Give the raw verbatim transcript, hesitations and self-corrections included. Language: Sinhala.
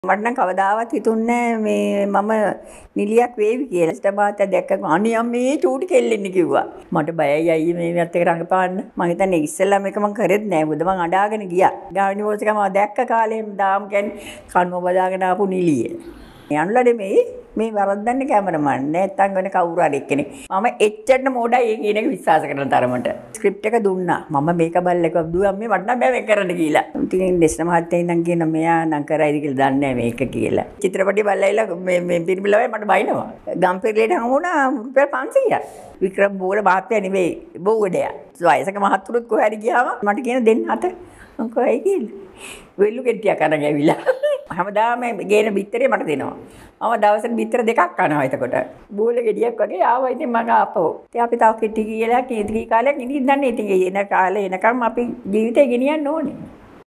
මට නම් කවදාවත් හිතුන්නේ මේ මම නිලියක් වේවි කියලා. ස්ටමාත දැක්ක අනේ අම්මේ චූටි කෙල්ලෙන්නේ කිව්වා. මට බයයි අයියේ මේවත් එක රඟපාන්න. මම හිතන්නේ ඉස්සෙල්ලා මේක මම කරෙත් නෑ. මොකද මම අඬාගෙන ගියා. ගාමිණී පොස්කම දැක්ක කාලේම දාම් කියන්නේ කනුව බදාගෙන ආපු නිලිය. යන්නලා නෙමෙයි මේ වරද්දන්නේ කැමරාමන් නැත්තම් වෙන කවුරු හරි එක්කනේ. මම එච්චරට මොඩයි ඒ කියන එක විශ්වාස කරන තරමට. ස්ක්‍රිප්ට් එක දුන්නා. මම මේක බල්ලක දුවා මේ මට නම් බෑ මේක කරන්න කියලා. ඉතින් ඩෙස්න මහත්තයා ඉඳන් කියන මෙයා නම් කරයිද කියලා දන්නේ නැහැ මේක කියලා. චිත්‍රපටි බලලා මේ මේ පිරිමිලවයි මට බයිනවා. ගම්පිරිලේට හමුණා රුපියල් පන්සීයක්. වික්‍රම් බෝල මහත්තයා නෙමෙයි බෝවඩයා. වයසක මහත්තුරුත් කොහේ හරි ගියාම මට කියන දෙන්න අත මං කොහේ කියලා. වෙල්ලු ගෙට්ටියක් අරන් ඇවිල්ලා. හැමදාම ගේන බිත්තරේ මට දෙනවා. මම දවසට බිත්තර දෙකක් කනවා එතකොට. බෝල ගෙඩියක් වගේ ආවා ඉතින් මම ආපහු. ඉතින් අපි තව කිටි කියලා කීටි කාලයක් ඉඳින් දන්නේ ඉතින් එන කාලේ එනකම් අපි ජීවිතේ ගෙනියන්න ඕනේ.